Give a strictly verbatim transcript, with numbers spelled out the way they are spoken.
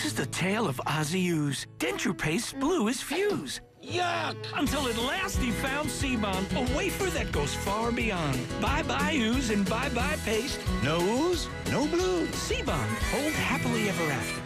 is the tale of Ozzy Ooze. Denture paste's blue as fuse. Yuck! Until at last he found C-Bond, a wafer that goes far beyond. Bye-bye ooze and bye-bye paste. No ooze, no blues. C-Bond, hold happily ever after.